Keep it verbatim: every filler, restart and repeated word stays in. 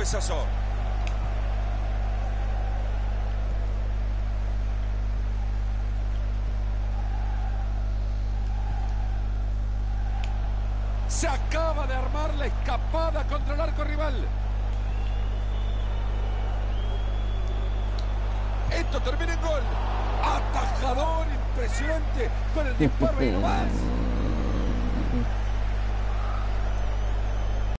sazón. Se acaba de armar la escapada contra el arco rival. Esto termina en gol. Atajador impresionante con el disparo y no más.